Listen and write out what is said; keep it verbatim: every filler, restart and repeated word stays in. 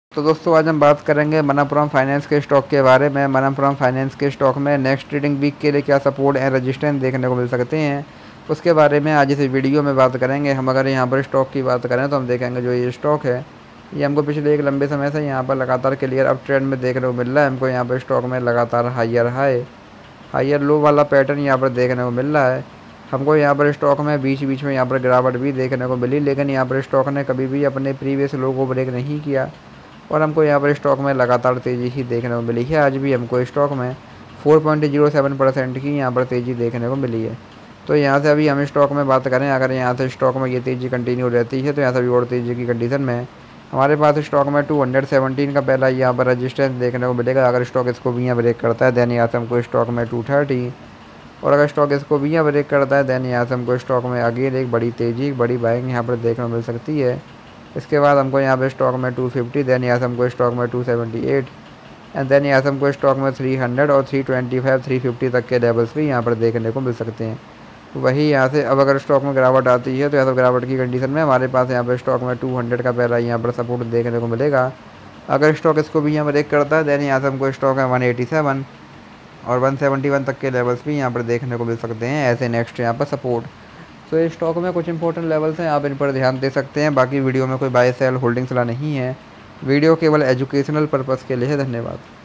तो दोस्तों आज हम बात करेंगे मनप्पुरम फाइनेंस के स्टॉक के बारे में। मनप्पुरम फाइनेंस के स्टॉक में नेक्स्ट ट्रेडिंग वीक के लिए क्या सपोर्ट एंड रेजिस्टेंस देखने को मिल सकते हैं, उसके बारे में आज इस वीडियो में बात करेंगे। हम अगर यहाँ पर स्टॉक की बात करें तो हम देखेंगे जो ये स्टॉक है ये हमको पिछले एक लंबे समय से यहाँ पर लगातार क्लियर अप ट्रेंड में देखने को मिल रहा है। हमको यहाँ पर स्टॉक में लगातार हाइयर हाई हाइयर लो वाला पैटर्न यहाँ पर देखने को मिल रहा है। हमको यहाँ पर स्टॉक में बीच बीच में यहाँ पर गिरावट भी देखने को मिली, लेकिन यहाँ पर स्टॉक ने कभी भी अपने प्रीवियस लो को ब्रेक नहीं किया और हमको यहाँ पर स्टॉक में लगातार तेज़ी ही देखने को मिली है। आज भी हमको स्टॉक में चार पॉइंट ज़ीरो सेवन परसेंट की यहाँ पर तेज़ी देखने को मिली है। तो यहाँ से अभी हम स्टॉक में बात करें, अगर यहाँ से स्टॉक में ये तेज़ी कंटिन्यू रहती है तो यहाँ से भी और तेज़ी की कंडीशन में हमारे पास स्टॉक में टू हंड्रेड सेवनटीन का पहला यहाँ पर रजिस्टेंस देखने को मिलेगा। अगर स्टॉक इसको भी यहाँ ब्रेक करता है दैन यहाँ से हमको स्टॉक में टू थर्टी, और अगर स्टॉक इसको भी यहाँ ब्रेक करता है दैन यहाँ से हमको स्टॉक में अगेन एक बड़ी तेज़ी एक बड़ी बाइंग यहाँ पर देखने को मिल सकती है। इसके बाद हमको यहाँ पे स्टॉक में टू फिफ्टी, देन यहाँ से हमको स्टॉक में two seventy eight and then यहाँ से हमको स्टॉक में थ्री हंड्रेड और three twenty five three fifty तक के लेवल्स भी यहाँ पर देखने को मिल सकते हैं। वही यहाँ से अब अगर स्टॉक में गिरावट आती है तो यहाँ से गिरावट की कंडीशन में हमारे पास यहाँ पर स्टॉक में टू हंड्रेड का पहला यहाँ पर सपोर्ट देखने को मिलेगा। अगर स्टॉक इसको भी यहाँ ब्रेक करता है देन यहाँ से हमको स्टॉक है वन एटी सेवन और वन सेवेंटी वन तक के लेवल्स भी यहाँ पर देखने को मिल सकते हैं ऐसे नेक्स्ट यहाँ पर सपोर्ट। तो इस स्टॉक में कुछ इंपॉर्टेंट लेवल्स हैं, आप इन पर ध्यान दे सकते हैं। बाकी वीडियो में कोई बाय सेल होल्डिंग सलाह नहीं है, वीडियो केवल एजुकेशनल पर्पज़ के लिए है। धन्यवाद।